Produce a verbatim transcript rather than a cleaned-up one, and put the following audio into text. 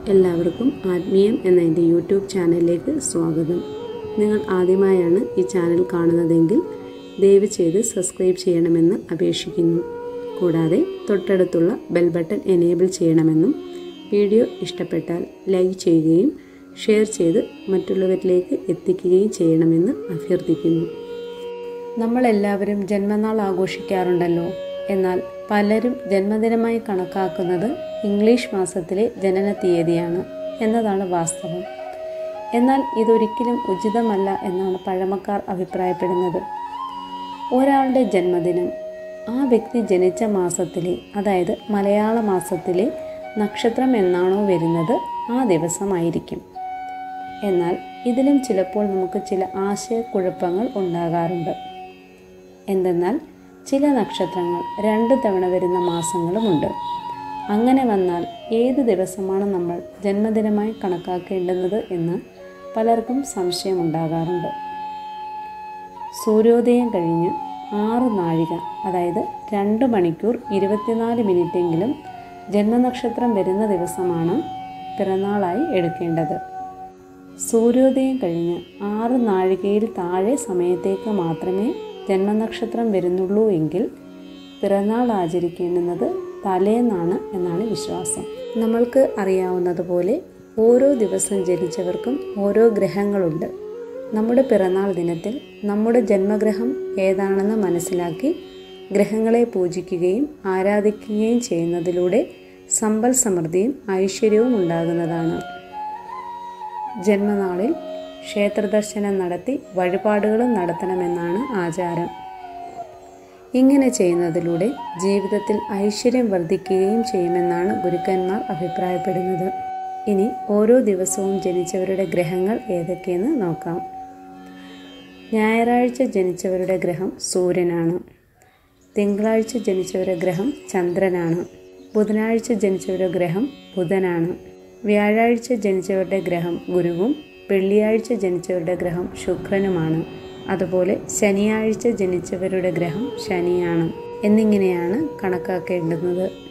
എല്ലാവർക്കും ആത്മീയം എന്ന എൻ്റെ യൂട്യൂബ് ചാനലിലേക്ക് സ്വാഗതം. നിങ്ങൾ ആദ്യമായാണ് ഈ ചാനൽ കാണുന്നതെങ്കിൽ ദയവ് ചെയ്ത് സബ്സ്ക്രൈബ് ചെയ്യണമെന്ന് അപേക്ഷിക്കുന്നു. കൂടാതെ തൊട്ടടുത്തുള്ള ബെൽ ബട്ടൺ എനേബിൾ ചെയ്യണമെന്നും വീഡിയോ ഇഷ്ടപ്പെട്ടാൽ ലൈക്ക് ചെയ്യുകയും ഷെയർ ചെയ്ത് മറ്റുള്ളവരിലേക്ക് എത്തിക്കുകയും ചെയ്യണമെന്ന് അഭ്യർത്ഥിക്കുന്നു. നമ്മളെല്ലാവരും ജന്മനാൾ ആഘോഷിക്കാറുണ്ടല്ലോ. എന്നാൽ പലരും ജന്മദിനമായി കണക്കാക്കുന്നത് ഇംഗ്ലീഷ് മാസത്തിലെ ജനന തീയതിയാണ് എന്നതാണ് വാസ്തവം. എന്നാൽ ഇതൊരിക്കലും ഉചിതമല്ല എന്നാണ് പഴമക്കാർ അഭിപ്രായപ്പെടുന്നത്. ഒരാളുടെ ജന്മദിനം ആ വ്യക്തി ജനിച്ച മാസത്തിലെ, അതായത് മലയാള മാസത്തിലെ നക്ഷത്രം എന്നാണോ വരുന്നത് ആ ദിവസമായിരിക്കും. എന്നാൽ ഇതിലും ചിലപ്പോൾ നമുക്ക് ചില ആശയക്കുഴപ്പങ്ങൾ ഉണ്ടാകാറുണ്ട്. എന്തെന്നാൽ ചില നക്ഷത്രങ്ങൾ രണ്ട് തവണ വരുന്ന മാസങ്ങളുമുണ്ട്. അങ്ങനെ വന്നാൽ ഏത് ദിവസമാണ് നമ്മൾ ജന്മദിനമായി കണക്കാക്കേണ്ടുന്നത് എന്ന് പലർക്കും സംശയമുണ്ടാകാറുണ്ട്. സൂര്യോദയം കഴിഞ്ഞ് ആറ് നാഴിക, അതായത് രണ്ട് മണിക്കൂർ ഇരുപത്തിനാല് മിനിറ്റെങ്കിലും ജന്മനക്ഷത്രം വരുന്ന ദിവസമാണ് പിറന്നാളായി എടുക്കേണ്ടത്. സൂര്യോദയം കഴിഞ്ഞ് ആറ് നാഴികയിൽ താഴെ സമയത്തേക്ക് മാത്രമേ ജന്മനക്ഷത്രം വരുന്നുള്ളൂ എങ്കിൽ പിറന്നാൾ ആചരിക്കേണ്ടുന്നത് തലേന്നാണ് എന്നാണ് വിശ്വാസം. നമ്മൾക്ക് അറിയാവുന്നതുപോലെ ഓരോ ദിവസം ജനിച്ചവർക്കും ഓരോ ഗ്രഹങ്ങളുണ്ട്. നമ്മുടെ പിറന്നാൾ ദിനത്തിൽ നമ്മുടെ ജന്മഗ്രഹം ഏതാണെന്ന് മനസ്സിലാക്കി ഗ്രഹങ്ങളെ പൂജിക്കുകയും ആരാധിക്കുകയും ചെയ്യുന്നതിലൂടെ സമ്പൽ സമൃദ്ധിയും ഐശ്വര്യവും ഉണ്ടാകുന്നതാണ്. ജന്മനാളിൽ ക്ഷേത്രദർശനം നടത്തി വഴിപാടുകളും നടത്തണമെന്നാണ് ആചാരം. ഇങ്ങനെ ചെയ്യുന്നതിലൂടെ ജീവിതത്തിൽ ഐശ്വര്യം വർദ്ധിക്കുകയും ചെയ്യുമെന്നാണ് ഗുരുക്കന്മാർ അഭിപ്രായപ്പെടുന്നത്. ഇനി ഓരോ ദിവസവും ജനിച്ചവരുടെ ഗ്രഹങ്ങൾ ഏതൊക്കെയെന്ന് നോക്കാം. ഞായറാഴ്ച ജനിച്ചവരുടെ ഗ്രഹം സൂര്യനാണ്. തിങ്കളാഴ്ച ജനിച്ചവരുടെ ഗ്രഹം ചന്ദ്രനാണ്. ബുധനാഴ്ച ജനിച്ചവരുടെ ഗ്രഹം ബുധനാണ്. വ്യാഴാഴ്ച ജനിച്ചവരുടെ ഗ്രഹം ഗുരുവും വെള്ളിയാഴ്ച ജനിച്ചവരുടെ ഗ്രഹം ശുക്രനുമാണ്. അതുപോലെ ശനിയാഴ്ച ജനിച്ചവരുടെ ഗ്രഹം ശനിയാണ്. എന്നിങ്ങനെയാണ് കണക്കാക്കേണ്ടുന്നത്.